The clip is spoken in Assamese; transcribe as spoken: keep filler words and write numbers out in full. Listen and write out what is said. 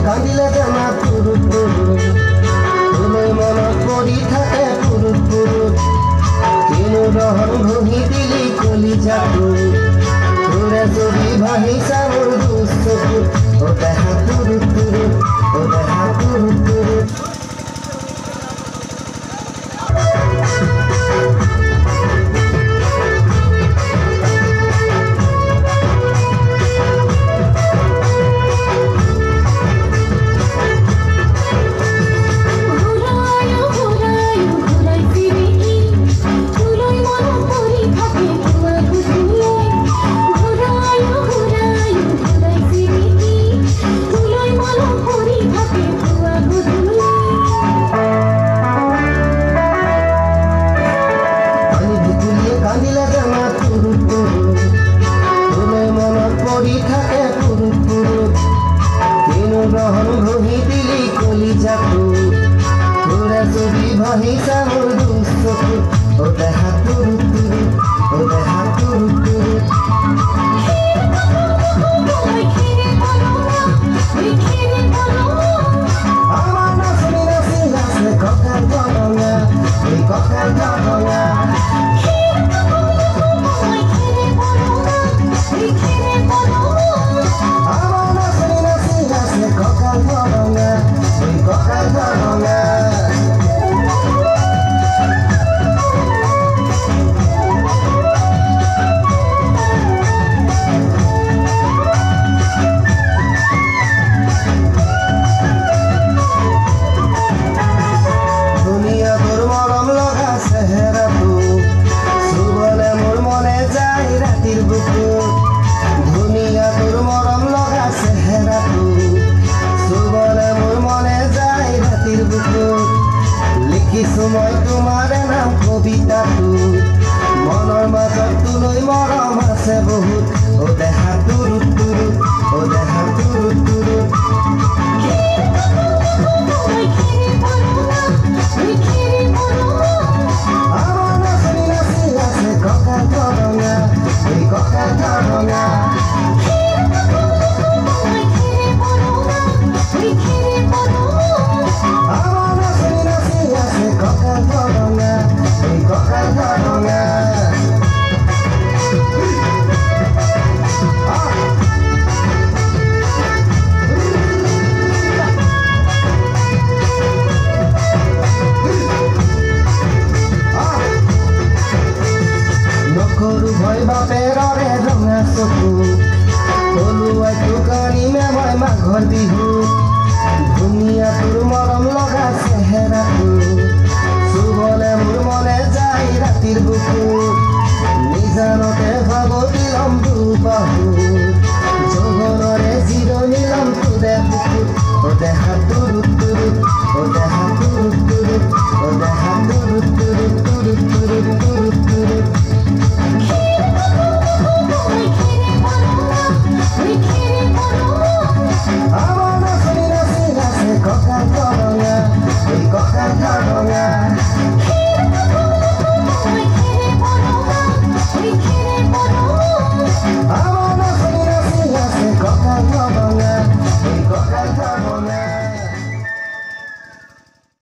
কান্দিলে জানা পুৰুত পুৰুত তোলৈ মনত পৰি থাকে পুৰুত পুৰুত কিনো ৰহন ঘঁহি দিলি কলিজাটো তোৰে যদি ভাহিছা মোৰ দুচকুত ও দেহা পুৰুত পুৰুত ও দেহা পুৰুত পুৰুত রহন ঘঁহি দিলি কলিজাটো তোৰে যদি ভাহিছা মোৰ দুচকুত ও দেহা পুৰুত পুৰুত ও দেহা পুৰুত পুৰুত আমার নাচনি নাচি নাচে কঁকাল গৰঙা এই কঁকাল গৰঙা মই তোমাৰ নাম কবিতাটো মনৰ মাজত তোলৈ মৰম আছে বহুত ও দেহা তুৰুত তুৰুত ও দেহা তুৰুত তুৰুত আমার নাচনি নাচি আছে কঁকাল গৰঙা এই কঁকাল গৰঙা নকৰো ভয় বাপেৰৰে ৰঙা চকু কলোৱাই দোকানীমে মই মাঘৰ বিহু ধুনীয়া তোৰ মৰম লগা চেহেৰাটো চুবলে মোৰ মনে যায় ৰাতিৰ বুকুত নিজানতে ভাগতি লম দুবাহু যৌৱনৰে